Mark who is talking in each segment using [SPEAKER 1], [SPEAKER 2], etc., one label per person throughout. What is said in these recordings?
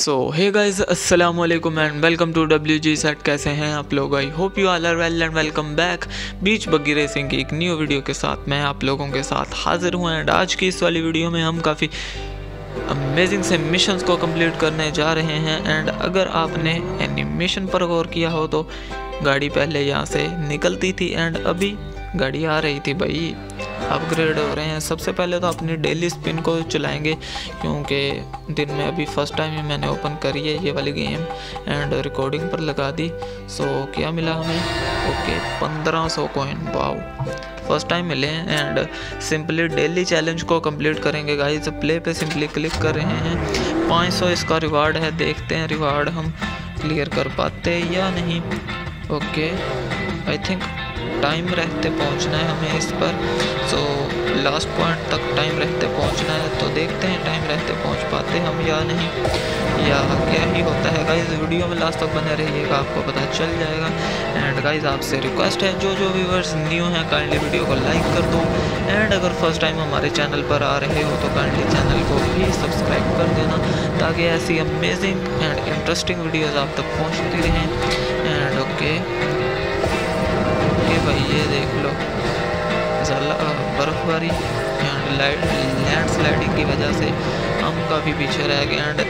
[SPEAKER 1] सो हे guys अस्सलाम वालेकुम and welcome to WG set. कैसे हैं आप लोग? I hope you all are well and welcome back beach buggy racing की एक न्यू वीडियो के साथ मैं आप लोगों के साथ हाजिर हूँ। एंड आज की इस वाली वीडियो में हम काफ़ी अमेजिंग से मिशंस को कंप्लीट करने जा रहे हैं। एंड अगर आपने एनिमेशन पर गौर किया हो तो गाड़ी पहले यहाँ से निकलती थी एंड अभी गाड़ी आ रही थी। भाई अपग्रेड हो रहे हैं। सबसे पहले तो अपनी डेली स्पिन को चलाएंगे क्योंकि दिन में अभी फर्स्ट टाइम ही मैंने ओपन करी है ये वाली गेम एंड रिकॉर्डिंग पर लगा दी। सो क्या मिला हमें? Okay 1500 coin. Wow first time मिले हैं। एंड सिंपली डेली चैलेंज को कंप्लीट करेंगे गाइस। प्ले पे सिंपली क्लिक कर रहे हैं। 500 इसका रिवार्ड है। देखते हैं रिवार्ड हम क्लियर कर पाते या नहीं। ओके आई थिंक टाइम रहते पहुंचना है हमें इस पर। सो लास्ट पॉइंट तक टाइम रहते पहुंचना है। तो देखते हैं टाइम रहते पहुंच पाते हम या नहीं, या क्या ही होता है गाइस। वीडियो में लास्ट तक बने रहिएगा, आपको पता चल जाएगा। एंड गाइस आपसे रिक्वेस्ट है जो व्यूअर्स न्यू हैं काइंडली वीडियो को लाइक कर दो। एंड अगर फर्स्ट टाइम हमारे चैनल पर आ रहे हो तो काइंडली चैनल को भी सब्सक्राइब कर देना ताकि ऐसी अमेजिंग एंड इंटरेस्टिंग वीडियोज़ आप तक पहुँचती रहें। एंड ओके भाई ये देख लो बर्फबारी एंड लैंड स्लाइडिंग की वजह से हम काफ़ी पीछे रह गए। एंड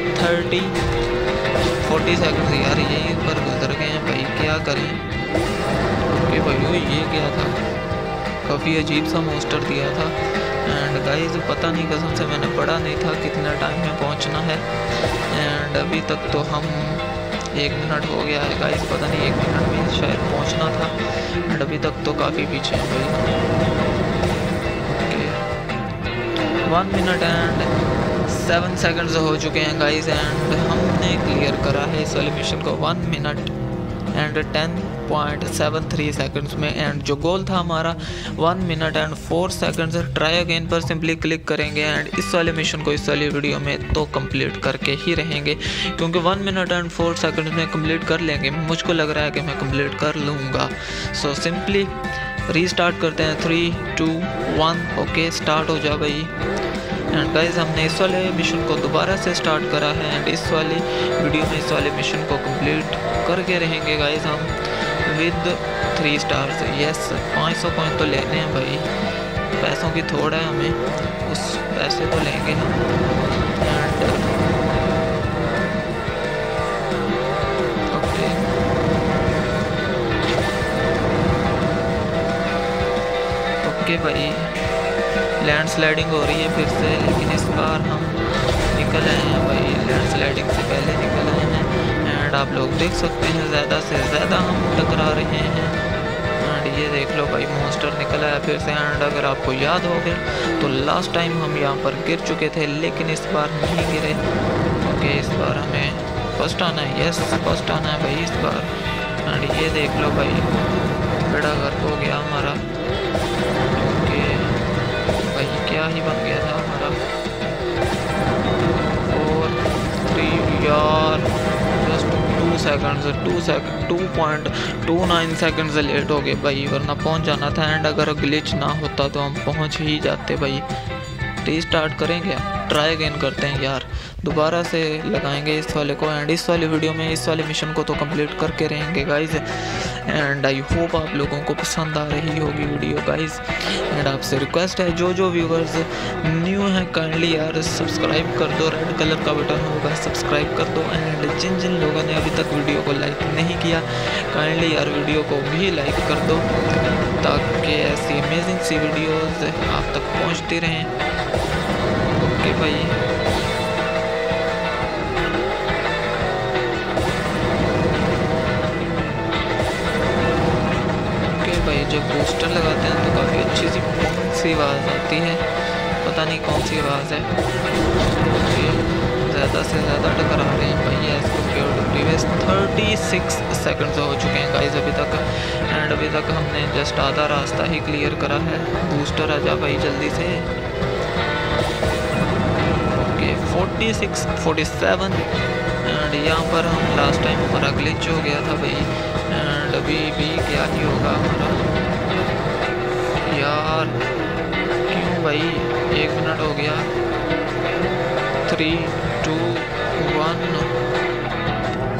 [SPEAKER 1] 40 सेकंड यार यहीं पर गुजर गए हैं भाई, क्या करें। ओके भाई ये क्या था? काफ़ी अजीब सा मोस्टर दिया था। एंड गाइस पता नहीं कसम से मैंने पढ़ा नहीं था कितना टाइम में पहुंचना है। एंड अभी तक तो हम 1 मिनट हो गया है गाइस, पता नहीं 1 मिनट में शायद पहुंचना था। एंड अभी तक तो काफ़ी पीछे हैं भाई। ओके 1 मिनट एंड 7 सेकंड्स हो चुके हैं गाइस। एंड हमने क्लियर करा है इस वाले मिशन को 1 मिनट एंड 10.73 सेकंड्स में। एंड जो गोल था हमारा 1 minute and 4 seconds. Try again पर सिंपली क्लिक करेंगे एंड इस वाले मिशन को इस वाली वीडियो में तो कंप्लीट करके ही रहेंगे क्योंकि 1 मिनट एंड 4 सेकंड्स में कंप्लीट कर लेंगे। मुझको लग रहा है कि मैं कंप्लीट कर लूँगा। सो सिंपली रीस्टार्ट करते हैं 3 2 1। ओके स्टार्ट हो जा भाई। एंड गाइस हमने इस वाले मिशन को दोबारा से स्टार्ट करा है एंड इस वाली वीडियो में इस वाले मिशन को कंप्लीट करके रहेंगे गाइस हम विद 3 स्टार्स। यस 500 कॉइन तो लेने हैं भाई, पैसों की थोड़ा है हमें, उस पैसे तो लेंगे हम। एंड ओके भाई लैंड स्लाइडिंग हो रही है फिर से, लेकिन इस बार हम निकल आए हैं भाई, लैंड स्लाइडिंग से पहले निकल आए हैं। एंड आप लोग देख सकते हैं ज़्यादा से ज़्यादा हम टकरा रहे हैं। एंड ये देख लो भाई मॉन्स्टर निकल आया फिर से। एंड अगर आपको याद हो गया तो लास्ट टाइम हम यहाँ पर गिर चुके थे लेकिन इस बार नहीं गिरे। ओके इस बार हमें फर्स्ट आना है। यस फर्स्ट आना है भाई इस बार। एंड ये देख लो भाई बड़ा घर हो गया हमारा। क्या ही बन गया था हमारा 4 3 यार जस्ट 2.29 सेकंड्स लेट हो गए भाई, वरना पहुंच जाना था। एंड अगर ग्लिच ना होता तो हम पहुंच ही जाते भाई। रीस्टार्ट करेंगे, ट्राई अगेन करते हैं यार, दोबारा से लगाएंगे इस वाले को। एंड इस वाले वीडियो में इस वाले मिशन को तो कंप्लीट करके रहेंगे गाइस। एंड आई होप आप लोगों को पसंद आ रही होगी वीडियो गाइस। एंड आपसे रिक्वेस्ट है जो व्यूअर्स न्यू हैं काइंडली यार सब्सक्राइब कर दो, रेड कलर का बटन होगा सब्सक्राइब कर दो। एंड जिन लोगों ने अभी तक वीडियो को लाइक नहीं किया काइंडली यार वीडियो को भी लाइक कर दो ताकि ऐसी अमेजिंग सी वीडियोज़ आप तक पहुँचती रहें। ओके भाई भाई जब बूस्टर लगाते हैं तो काफ़ी अच्छी सी आवाज़ आती है, पता नहीं कौन सी आवाज़ है। ज़्यादा से ज़्यादा टकरा रहे हैं भाई as compare to previous. 36 seconds हो चुके हैं गाइस अभी तक। एंड अभी तक हमने जस्ट आधा रास्ता ही क्लियर करा है। बूस्टर आ जा भाई जल्दी से। ओके 46 47। एंड यहाँ पर हम लास्ट टाइम हमारा ग्लिच हो गया था भाई। एंड अभी भी क्या ही होगा हमारा यार, क्यों भाई 1 मिनट हो गया। 3 2 1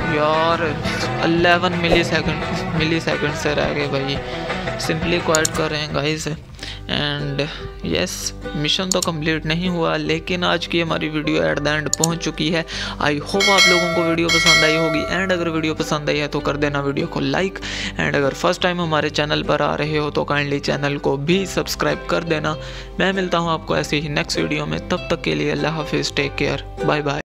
[SPEAKER 1] यार 11 मिली सेकंड से रह गए भाई। सिंपली क्वाइट कर रहे हैं गाइस। एंड यस, मिशन तो कंप्लीट नहीं हुआ, लेकिन आज की हमारी वीडियो एट द एंड पहुंच चुकी है। आई होप आप लोगों को वीडियो पसंद आई होगी। एंड अगर वीडियो पसंद आई है तो कर देना वीडियो को लाइक। एंड अगर फर्स्ट टाइम हमारे चैनल पर आ रहे हो तो काइंडली चैनल को भी सब्सक्राइब कर देना। मैं मिलता हूँ आपको ऐसे ही नेक्स्ट वीडियो में, तब तक के लिए अल्लाह हाफिज़, टेक केयर, बाय बाय।